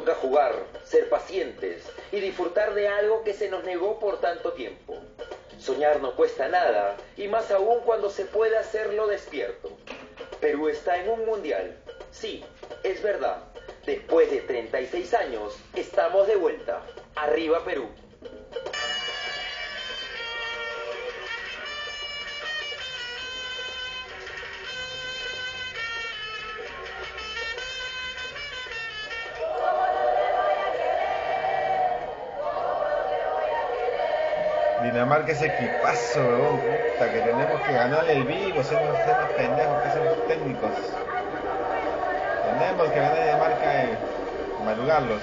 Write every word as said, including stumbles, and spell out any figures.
toca jugar, ser pacientes y disfrutar de algo que se nos negó por tanto tiempo. Soñar no cuesta nada, y más aún cuando se puede hacerlo despierto. Perú está en un mundial. Sí, es verdad. Después de treinta y seis años, estamos de vuelta. ¡Arriba Perú! Dinamarca es equipazo, weón, puta, que tenemos que ganarle el vivo, ser unos pendejos que son los técnicos. Tenemos que ganar a Dinamarca y madrugarlos.